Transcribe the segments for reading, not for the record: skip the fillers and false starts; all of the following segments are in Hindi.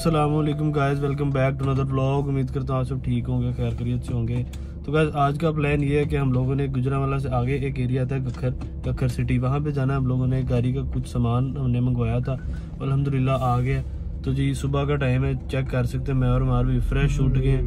अस्सलाम वालेकुम guys, welcome back to another vlog. उम्मीद करता हूँ आप सब ठीक होंगे, खैर खैरियत से होंगे। तो गाइस आज का प्लान ये है कि हम लोगों ने गुजरांवाला से आगे एक एरिया था कखर सिटी, वहाँ पे जाना है। हम लोगों ने गाड़ी का कुछ सामान हमने मंगवाया था, अल्हम्दुलिल्लाह आ गया। तो जी सुबह का टाइम है, चेक कर सकते हैं मैं और मार भी फ्रेश उठ गए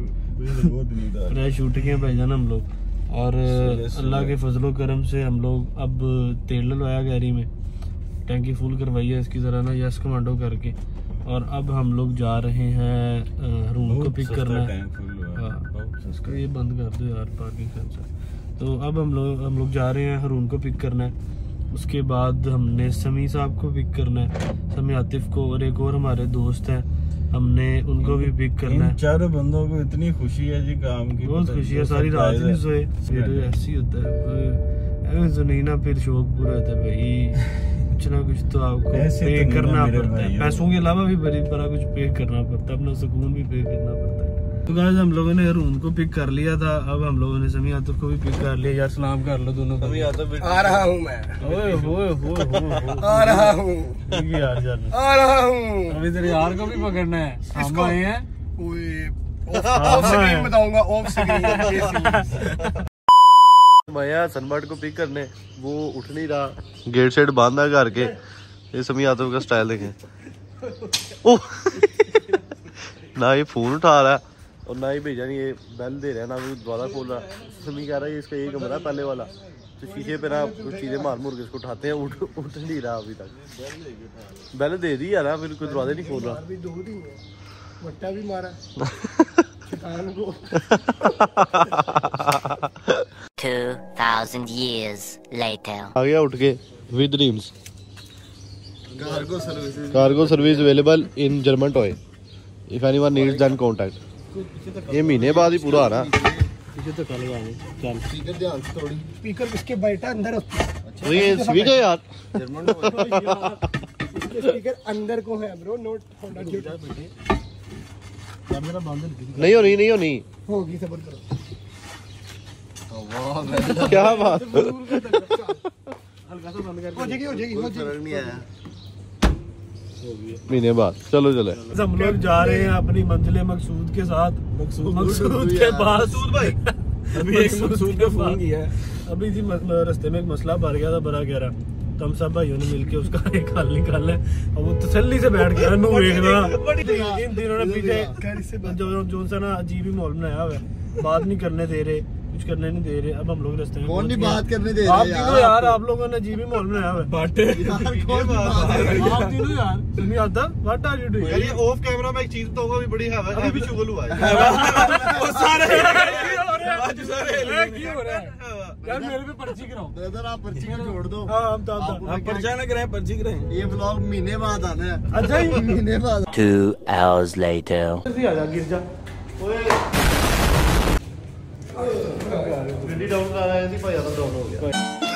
भाईजान हम लोग। और अल्लाह के फजलो करम से हम लोग अब तेल डलवाया गाड़ी में, टैंकी फुल करवाई है इसकी ज़रा ना यस कमांडो करके। और अब हम लोग जा रहे हैं रून को पिक करना है। हाँ ये बंद कर दो यार पार्किंग सेंसर। तो अब हम लोग जा रहे हैं रून को पिक करना है। उसके बाद हमने समी साहब को पिक करना है, समी आतिफ को, और एक और हमारे दोस्त हैं, हमने उनको भी पिक करना है। चारों बंदों को इतनी खुशी है जी काम की, बहुत खुशी है, सारी रात नहीं सोए। फिर ऐसी होता है सुनी ना, फिर शौक पूरा होता है भाई, कुछ ना कुछ तो आपको पे करना पड़ता है। पैसों के अलावा भी बड़ा कुछ पे करना पड़ता है, अपना सुकून भी पे करना पड़ता है। तो गाइस हम लोगों ने रून को पिक कर लिया था, अब हम लोगों ने समी आतिफ को भी पिक कर लिया। यार सलाम कर लो दोनों को। आ रहा हूँ मैं, आ रहा हूँ, आ रहा हूँ। अभी तेरे यार को भी पकड़ना है, हम आए हैं। ऑफ स्क्रीन बताऊंगा, ऑफ स्क्रीन। मैं सनबर्ड को पिक करने, वो उठ नहीं रहा, गेट सेट बांधा करके। ये समी आतिफ का स्टाइल देखें। ओह ना ये फोन उठा रहा है और ना ही भेजा नहीं, ये बेल दे रहा है, ना वो दोबारा खोल रहा। समी कह रहा है इसका यही कमरा है पहले वाला, तो शीशे पे ना कुछ चीजें मार मुर के इसको उठाते हैं, उठ नहीं रहा अभी तक। बेल दे दी यार, फिर कोई दरवाजा नहीं खोल रहा। भी मारा 2000 years later. आ गया उठ के with dreams. Cargo service available in German toy, if anyone needs then contact. ये महीने बाद ही पूरा आ रहा। स्पीकर ध्यान से थोड़ी, स्पीकर इसके बैठा अंदर। अच्छा ये स्पीकर यार जर्मन स्पीकर अंदर को है ब्रो, नोट नहीं होनी होगी, सबर करो। क्या बात, हल्का सा बंद कर, हो जाएगी। महीने बाद चलो चले। हम लोग जा रहे हैं अपनी मंजिल मकसूद के साथ। मकसूद के पास भाई अभी एक मकसूद का फोन किया है। अभी जी रास्ते में एक मसला भर गया था बड़ा गहरा, तो हम सब भाइयों ने मिलके उसका एक हल निकालना है। और वो तसल्ली से बैठ गया इन दिनों ने पीछे जो सा ना अजीब ही माहौल बनाया हुआ है, बात नहीं करने दे रहे, कुछ करने नहीं दे रहे। अब हम लोग रास्ते में कौन नहीं बात करने दे रहे यार, आप लोगों ने अजीब ही माहौल बनाया हुआ है। आप तीनों यार नहीं आता, व्हाट आर यू डूइंग? ये ऑफ कैमरा में एक चीज तो होगा, भी बड़ी है भी चुगल हुआ है। यार मेरे पे पर्ची कराओ ब्रदर, आप पर्ची का छोड़ दो। आप पर्चा ना कराएं, पर्ची कराएं। ये ब्लॉग महीने बाद आना है। अच्छा ही महीने बाद। 2 hours later. गिर जा गड्डी डाउन कर रहा है जी भाई, डाउन हो गया।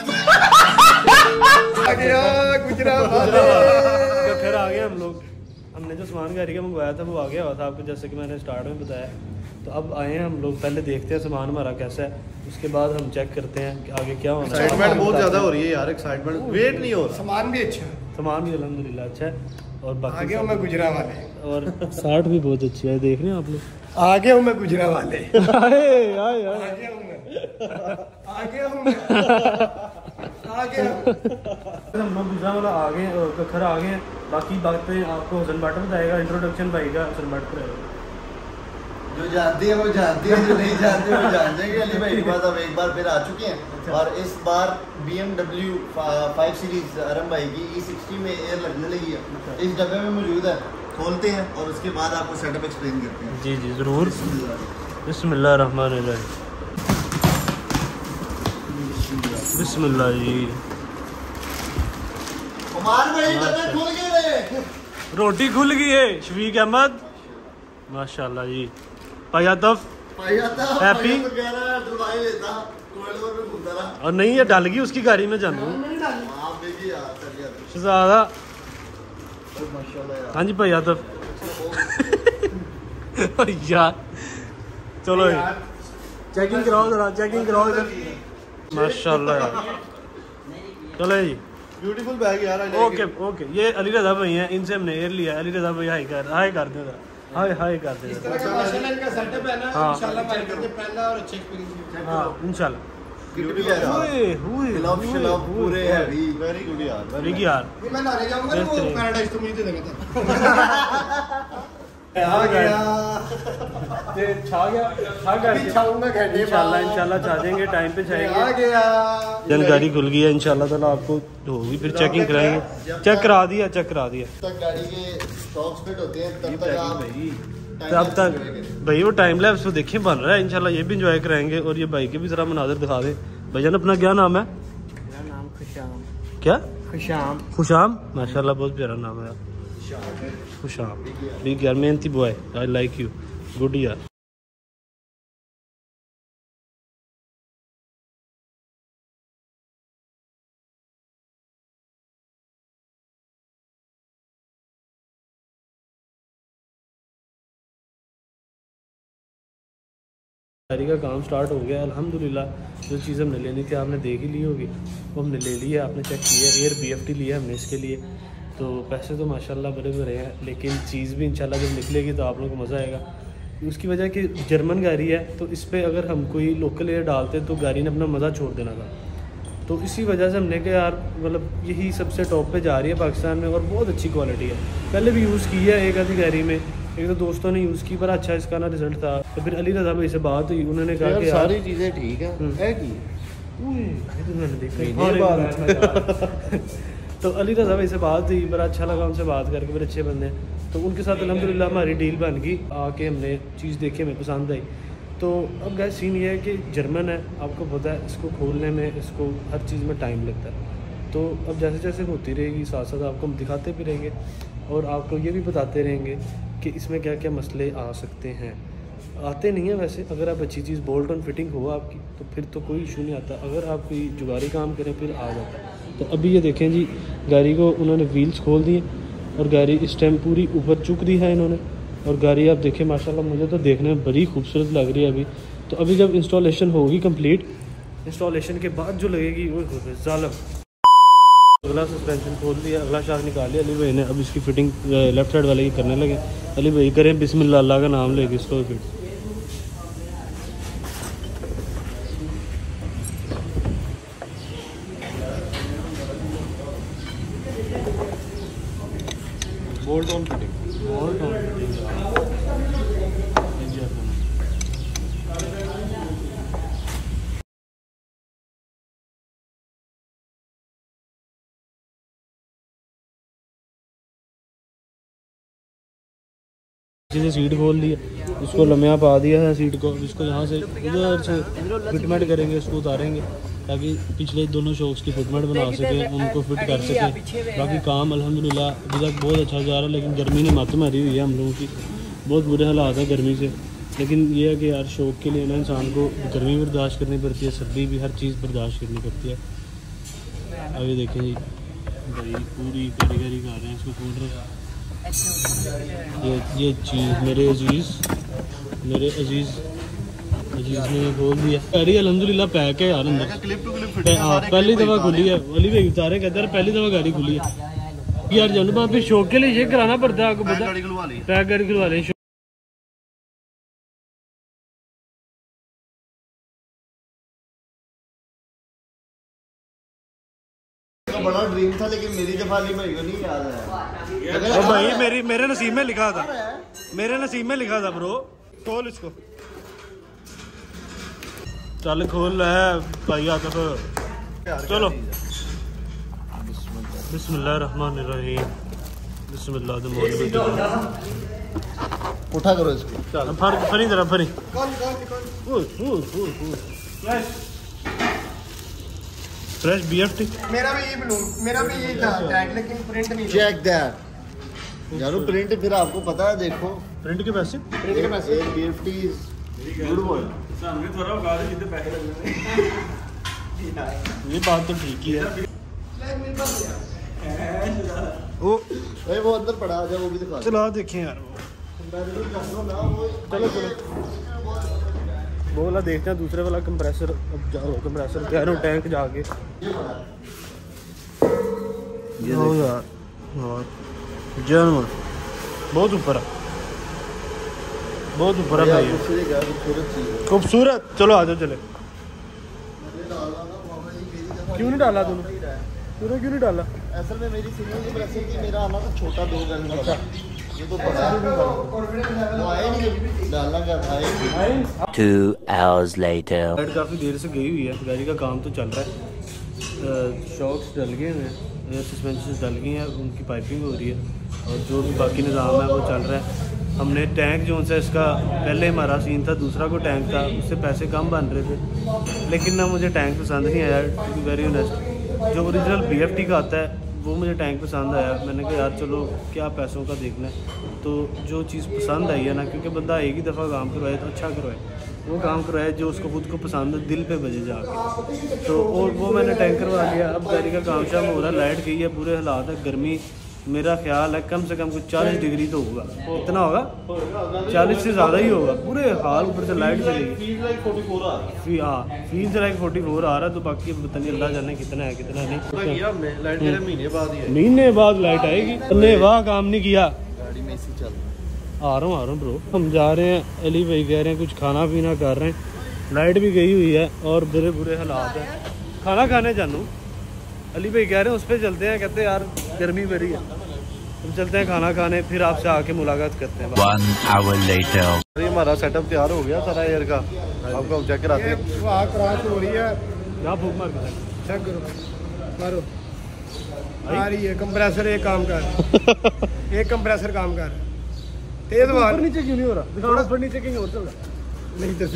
फिर आ गए हम लोग, हमने जो सामान गाड़ी का मंगवाया था वो आ गया हुआ था आपको, जैसे कि मैंने स्टार्ट में बताया। तो अब आए हैं हम लोग, पहले देखते हैं सामान हमारा कैसा है, उसके बाद हम चेक करते हैं कि आगे क्या होना है। एक्साइटमेंट बहुत ज्यादा हो रही है यार, एक्साइटमेंट वेट नहीं हो रहा। सामान भी अच्छा है, सामान भी अल्हम्दुलिल्लाह अच्छा है। और बाकी आगे हूँ मैं गुजरांवाले, और 60 भी बहुत अच्छी है, देख रहे हैं आप लोग। आगे हूँ मैं गुजरांवाले, हम लोग गुजरांवाला आ गए, कखर आ गए। बाकी बातें आपको हसन भट्ट बताएगा, इंट्रोडक्शन भाई का हसन भट्ट करेगा। जो जानती है वो जानती है, जो नहीं जानती है वो जान जाएगी। अली भाई के पास अब एक बार फिर आ चुके हैं। अच्छा। और इस बार BMW 5 सीरीज अरम भाई की E60 में एयर लगने लगी है। अच्छा। इस डब्बे में मौजूद है, खोलते हैं और उसके बाद आपको सेटअप एक्सप्लेन करते हैं। जी जी जरूर। बिस्मिल्लाहिर्रहमानिर्रहीम। बिस्मिल्लाह जी। उमर भाई डब्बे खुल गए, रोटी खुल गई है। शफीक अहमद माशाल्लाह जी। पायातफ हैप्पी और नहीं ये डाल गई उसकी गाड़ी में जानू शहजादा। हाँ जी पायातफ यार चलो चेकिंग कराओ जरा, चेकिंग कराओ इधर माशाल्लाह यार। चलो जी ब्यूटीफुल बैग यार। ओके ये अली रजा भाई हैं, इनसे हमने एयर लिया। अली रजा भाई हाई कर दो जरा। हाय हाय कर दे। इस तरह का माशाल्लाह इनका सेटअप है ना, हाँ। इंशाल्लाह हमारे करते पहला और अच्छा एक्सपीरियंस। हाँ इंशाल्लाह। पूरे हैवी, वेरी गुड यार, ठीक यार। ये मैं नारे जाऊंगा ना, वो पैराडाइज तो मुझे दे देगा था। आ गया ते छा गया, छा गया छाऊंगा घंटे इंशाल्लाह छा देंगे, टाइम पे आ छाएंगे। गया। जन गाड़ी खुल गई है इंशाल्लाह ताला, आपको होगी फिर चेकिंग कराएंगे। चेक करा दिया तक गाड़ी के स्टॉक्स फिट होते हैं तब तक आप तब तक भाई वो टाइम लैप्स तो देखें बन रहा है इंशाल्लाह, ये भी इंजॉय कराएंगे। और ये भाई के भी जरा मनाजर दिखा दे। भाईजान अपना क्या नाम है? मेरा नाम खुशाम। क्या? खुशाम। खुशाम, माशाल्लाह बहुत प्यारा नाम है खुशाम। ठीक यार, मेहनती boy, I like you, good यार। गाड़ी का काम स्टार्ट हो गया अल्हम्दुलिल्लाह। जो चीज़ हमने लेनी थी आपने देख ही ली होगी, वो हमने ले ली है, आपने चेक किया। एयर BFT लिया हमने इसके लिए। तो पैसे तो माशाल्लाह बड़े बड़े हैं, लेकिन चीज़ भी इंशाल्लाह जब निकलेगी तो आप लोगों को मज़ा आएगा। उसकी वजह कि जर्मन गाड़ी है, तो इस पर अगर हम कोई लोकल एयर डालते तो गाड़ी ने अपना मज़ा छोड़ देना था। तो इसी वजह से हमने कहा यार मतलब यही सबसे टॉप पे जा रही है पाकिस्तान में, और बहुत अच्छी क्वालिटी है। पहले भी यूज़ की है एक आधी गाड़ी में, एक तो दोस्तों ने यूज़ की, पर अच्छा इसका ना रिजल्ट था। तो फिर अली रज़ा भाई से बात हुई, उन्होंने कहा कि सारी चीजें ठीक है की तो अली रज़ा भाई से बात हुई, बड़ा अच्छा लगा उनसे बात करके, बड़े अच्छे बंदे हैं। तो उनके साथ अल्हम्दुलिल्लाह हमारी डील बन गई। आके हमने चीज़ देखी, हमें पसंद आई। तो अब गैस सीन ये है कि जर्मन है, आपको पता है, इसको खोलने में, इसको हर चीज़ में टाइम लगता है। तो अब जैसे जैसे होती रहेगी साथ साथ आपको हम दिखाते भी रहेंगे, और आपको ये भी बताते रहेंगे कि इसमें क्या क्या मसले आ सकते हैं। आते नहीं हैं वैसे, अगर आप अच्छी चीज़ बोल्ट ऑन फिटिंग हो आपकी तो फिर तो कोई इशू नहीं आता। अगर आप कोई जुगाड़ी काम करें फिर आ जाता है। तो अभी ये देखें जी, गाड़ी को उन्होंने व्हील्स खोल दिए और गाड़ी इस टाइम पूरी ऊपर चुक दी है इन्होंने। और गाड़ी आप देखें माशाल्लाह, मुझे तो देखने में बड़ी खूबसूरत लग रही है अभी। तो अभी जब इंस्टॉलेशन होगी कंप्लीट, इंस्टॉलेशन के बाद जो लगेगी वो जालिम। अगला सस्पेंशन खोल दिया, अगला शाफ्ट निकाल लिया अली भाई ने। अब इसकी फिटिंग लेफ्ट साइड वाले की करने लगे। अली भाई करें बिस्मिल्लाह, अल्लाह का नाम लेके इसको फिट। Bolt on fitting. से सीट खोल दी है, इसको लम्या पा दिया है सीट को। इसको यहाँ से इधर से फिटमेंट करेंगे, इसको उतारेंगे ताकि पिछले दोनों शॉक्स की फिटमेंट बना सके, उनको फिट कर सके। बाकी काम अल्हम्दुलिल्लाह अभी तक बहुत अच्छा जा रहा है, लेकिन गर्मी ने मत मारी हुई है हम लोगों की। बहुत बुरे हालात है गर्मी से, लेकिन ये है कि यार शौक के लिए ना इंसान को गर्मी बर्दाश्त करनी पड़ती है, सर्दी भी, हर चीज़ बर्दाश्त करनी पड़ती है। आगे देखें जी भाई पूरी कारीगरी कर रहे हैं, इसको खोल रहे हैं। ये चीज़ मेरे अजीज़ ने खोल दिया। गाड़ी अल्हम्दुलिल्लाह पैक है यार अंदर, क्लिप टू क्लिप हाँ पहली दफ़ा खुली है। अली भाई उतारे कहते हैं पहली दफ़ा गाड़ी खुली है यार। जानू फिर शौक के लिए ये कराना पड़ता है, आपको पता है, पैक गाड़ी खुलवा लें। बड़ा ड्रीम था, लेकिन मेरी दफा अली भाई को नहीं याद है। ओ भाई मेरे नसीब में लिखा था, मेरे नसीब में लिखा था ब्रो। खोल इसको, चल खोल है भाई आके तो चलो। बिस्मिल्लाहिर्रहमानिर्रहीम, बिस्मिल्लाह। उठा करो इसको, चल फरी जरा फरी। फ्रेश BFT मेरा भी यही था टैग, लेकिन प्रिंट नहीं। चेक दैट यारो, प्रिंट फिर आपको पता है, देखो प्रिंट के पैसे, प्रिंट के पैसे। BFT good boy. सामने थोड़ा उगा दे जितने पैसे लगने। ये बात तो ठीक ही है। वो अंदर पड़ा आ जा, वो भी दिखा। चलो देखें यार चलो वो वाला देखते हैं, दूसरे वाला कंप्रेसर। अब जाओ कंप्रेसर कह रहा हूँ, टैंक जाके यार जानवर बहुत ऊपर है। बहुत ऊपर है भाई, खूबसूरत। चलो आ जाओ चले। क्यों नहीं डाला तूने? तूने क्यों नहीं डाला? असल में मेरी सिंगल की वजह से कि मेरा आना तो छोटा 2 गन वाला, ये तो बड़ा वो आया नहीं, डालना क्या था। 2 hours later. गाड़ी काफ़ी देर से गई हुई है, गाड़ी का काम तो चल रहा है, शॉक्स डल गए हैं, सस्पेंशन डल गई हैं, उनकी पाइपिंग हो रही है और जो भी बाकी निज़ाम है वो चल रहा है। हमने टैंक जो सा इसका पहले हमारा सीन था, दूसरा को टैंक था, उससे पैसे कम बन रहे थे, लेकिन ना मुझे टैंक पसंद नहीं आया, टू बी वेरी ऑनेस्ट। जो ओरिजिनल BFT का आता है वो मुझे टैंक पसंद आया। मैंने कहा यार चलो क्या पैसों का देखना है, तो जो चीज़ पसंद आई है ना, क्योंकि बंदा एक ही दफ़ा काम करवाए तो अच्छा करवाए, वो काम करवाए जो उसको खुद को पसंद है, दिल पे बजे जाके। तो और वो मैंने टैंक करवा लिया। अब गाड़ी का काम शाम हो रहा है, लाइट गई है, बुरे हालात है, गर्मी मेरा ख्याल है कम से कम कुछ 40 डिग्री तो होगा। कितना होगा? 40 से ज़्यादा ही होगा, पूरे हाल। ऊपर से लाइट चलेगी। हाँ, फील से लाइक 44 आ रहा है, तो बाकी पता नहीं अल्लाह जाने कितना है कितना नहीं। लाइट मेरा महीने बाद ही है, महीने बाद लाइट आएगी। हमने वाह काम नहीं किया। गाड़ी में इसी चल आ रहा हूँ ब्रो। हम जा रहे हैं, अली भाई कह रहे हैं कुछ खाना पीना कर रहे हैं, लाइट भी गई हुई है और बुरे बुरे हालात हैं। खाना खाने जानू, अली भाई कह रहे हैं उस पर चलते हैं, कहते हैं यार गर्मी बड़ी है, हम चलते हैं खाना खाने, फिर आपसे आके मुलाकात करते हैं। 1 hour later. ये हमारा सेटअप तैयार हो गया सारा एयर का, आपको हम चेक कराते हैं। वहाँ क्रॉस हो रही है, यहाँ फूक मार के चेक करो, मारो। आ रही है कंप्रेसर, एक काम कर एक कंप्रेसर काम कर, तेज मार। नीचे क्यों नहीं हो रहा? थोड़ा ऊपर नीचे कहीं और चल रहा। नहीं तो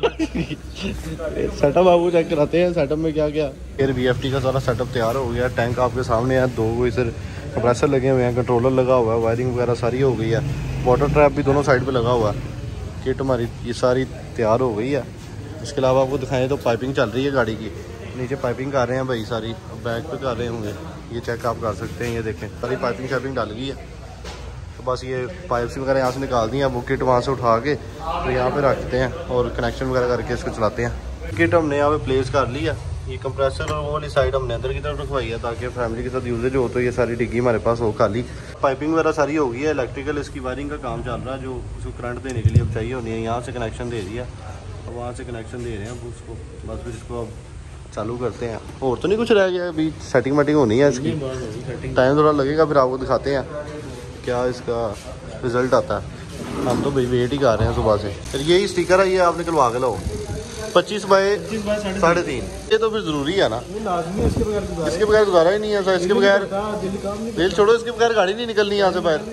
सही सेटअप आपको चेक कराते हैं, सेटअप में क्या क्या। एयर BFT का सारा सेटअप तैयार हो गया, टैंक आपके सामने है, 2 इधर कंप्रेसर लगे हुए हैं, कंट्रोलर लगा हुआ है, वायरिंग वगैरह सारी हो गई है, वाटर ट्रैप भी दोनों साइड पे लगा हुआ है, किट हमारी ये सारी तैयार हो गई है। इसके अलावा आपको दिखाएं तो पाइपिंग चल रही है गाड़ी की, नीचे पाइपिंग कर रहे हैं भाई सारी, बैक पे कर रहे होंगे, ये चेक आप कर सकते हैं, ये देखें सारी पाइपिंग शाइपिंग डाल गई है। तो बस ये पाइप्स वगैरह यहाँ से निकाल दी हैं, वो किट वहाँ से उठा के तो यहाँ पे रखते हैं और कनेक्शन वगैरह करके इसको चलाते हैं। किट हमने यहाँ पे प्लेस कर ली है, ये कंप्रेसर और वो वाली साइड हमने अंदर की तरफ रखवाई है ताकि फैमिली के साथ यूजेज हो तो ये सारी डिग्गी हमारे पास हो खाली। पाइपिंग वगैरह सारी हो गई है, इलेक्ट्रिकल इसकी वायरिंग का काम चल रहा है, जो उसको करंट देने के लिए अब चाहिए होनी है, यहाँ से कनेक्शन दे दिया, वहाँ से कनेक्शन दे रहे हैं अब उसको, बस फिर इसको अब चालू करते हैं। और तो नहीं कुछ रह गया, अभी सेटिंग वेटिंग होनी है इसकी, टाइम थोड़ा लगेगा, फिर आपको दिखाते हैं क्या इसका रिजल्ट आता है। हम तो भाई वेट ही कर रहे हैं सुबह से। फिर यही स्टिकर है, ये आप निकलवा के लाओ, 25 बाय 3.5, ये तो फिर जरूरी है ना, इसके बगैर गुजारा ही नहीं है। इसके बगैर दिल छोड़ो, इसके बगैर गाड़ी नहीं निकलनी यहाँ से बाहर।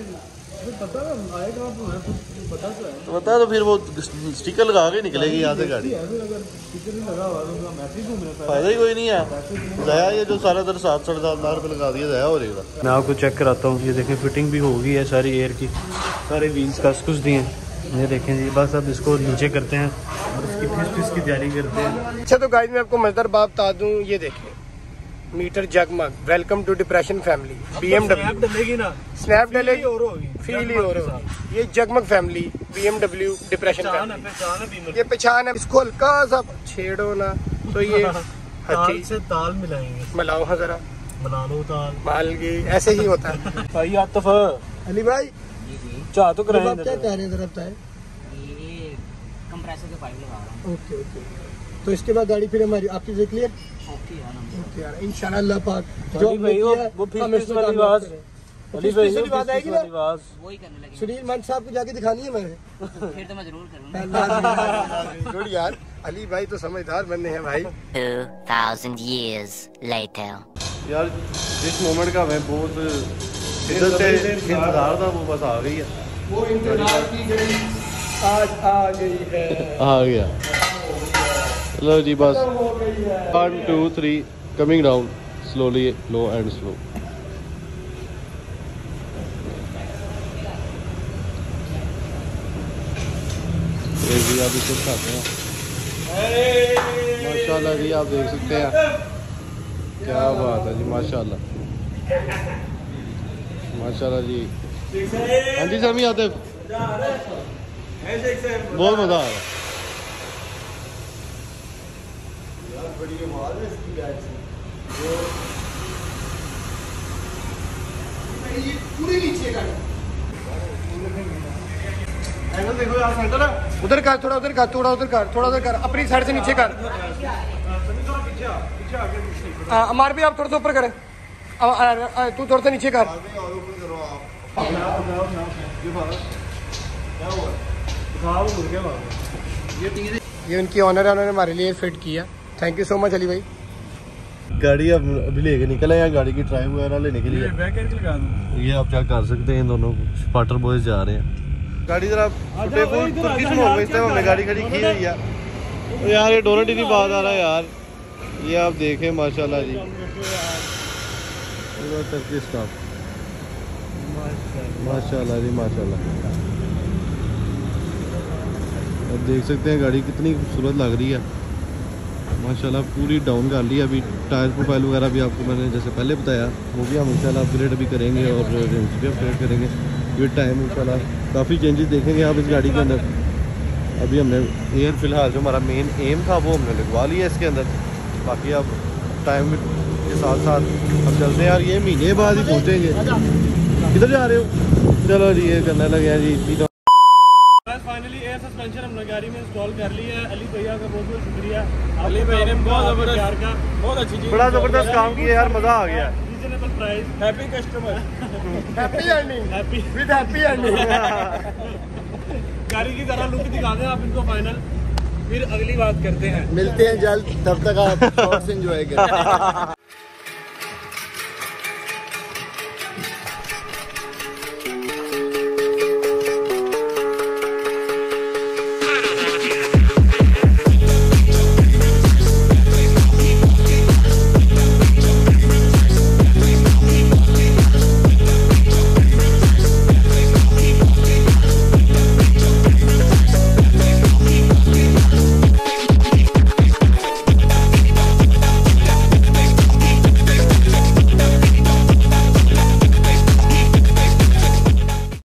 तो बता तो फिर वो स्टिकर लगा के निकलेगी यहाँ से गाड़ी, फायदा ही कोई नहीं है। ज़ाया ये जो सारा दर 7-7.5 लाख रुपये लगा दिया, ज़ाया हो रहेगा। मैं आपको चेक कराता हूँ, ये देखें फिटिंग भी हो गई है सारी एयर की, सारे व्हील्स कस कुछ दिए हैं, ये देखें जी। बस अब इसको नीचे करते हैं और इसकी फिस की जारी करते हैं। अच्छा तो गाइस मैं आपको मजेदार बात बता दूं, ये देखिए मीटर जगमग, welcome to depression family, BMW डलेगी ना, स्नैप डलेगी, और होगी, फील ही और होगी। ये जगमग फैमिली, BMW डिप्रेशन फैमिली, ये पहचान है। इसको हल्का सा छेड़ो ना तो ये ताल से ताल मिलाएंगे, मिलाओ हाँ जरा, बना लो ताल, मालगी ऐसे ही होता है। भाई आतिफ अली भाई चाह तो कराएं, आप क्या कह रहे हैं जरा बताएं। ये कंप्रेसर के पाइप लगा रहा हूँ। ओके ओके, तो इसके बाद गाड़ी फिर हमारी आपकी से क्लियर। ओके यार, ओके यार, इंशाल्लाह अल्लाह पाक जो भाई वो फिर वाली बात, अली भाई वाली बात आएगी ना, वही करने लगे। सुनील मान साहब को जाके दिखानी है मैंने। फिर तो मैं जरूर करूँगा। गुड यार, अली भाई तो समझदार बनने हैं भाई। 2000 years later. यार जिस मोमेंट का मैं बहुत इधर से इंतजार था वो बस आ गई है, वो इंतजार की गई आज आ गई है, आ गया। चलो जी बस 1 2 3 coming down slowly, low and slow. जी आप इसको खाते हैं माशाल्लाह जी, आप देख सकते हैं, क्या बात है जी, माशाल्लाह माशाल्लाह जी। हाँ जी समी आते, बहुत मजा आ रहा है। पूरी नीचे का एंगल देखो उधर कर, थोड़ा उधर कर, थोड़ा उधर कर, थोड़ा उधर कर, अपनी साइड से नीचे कर। अमार भी आप थोड़ा सा ऊपर करें, तू थोड़ा सा नीचे कर। ये उनकी ऑनर है, उन्होंने हमारे लिए फिट किया। Thank you so much Ali भाई। गाड़ी अब अभी लेके निकले हैं गाड़ी की ट्राई वगैरह लेने के लिए। ये आप क्या कर सकते हैं, दोनों स्पार्टर बॉयज जा रहे हैं। गाड़ी जरा तुर्किश मोड में इस टाइम हमने गाड़ी खड़ी की हुई है। तो यार ये डोनट ही नहीं बात आ रहा है यार। ये आप देखें माशाल्लाह जी, टर्किश स्टाफ माशाल्लाह जी माशाल्लाह। अब देख सकते हैं गाड़ी कितनी खूबसूरत लग रही है माशाल्लाह। पूरी डाउन कर ली है। अभी टायर प्रोफाइल वगैरह भी आपको मैंने जैसे पहले बताया वो भी हम इंशाल्लाह अपग्रेड अभी करेंगे और रेंज भी अपग्रेड करेंगे। विद टाइम इंशाल्लाह काफ़ी चेंजेस देखेंगे आप इस गाड़ी के अंदर। अभी हमने एयर फिलहाल जो हमारा मेन एम था वो हमने लगवा लिया इसके अंदर। बाकी अब टाइम के साथ साथ हम चलते हैं यार। ये महीने बाद ही पहुँचेंगे। किधर जा रहे हो? चलो जी ये करने लगे हैं जी। फाइनली एयर सस्पेंशन हमने गाड़ी में इंस्टॉल कर लिया है। अली भैया का बहुत बहुत शुक्रिया। अली भैया ने बहुत ज़बरदस्त, बहुत अच्छी चीज़, बड़ा ज़बरदस्त काम किया यार, मज़ा आ गया। Reasonable price, happy customer, happy earning, happy with happy earning. गाड़ी की तरह लुक दिखा दें आप इनको फाइनल, फिर अगली बात करते हैं। मिलते हैं जल्द, तब तक आप शॉर्ट्स एंजॉय करें।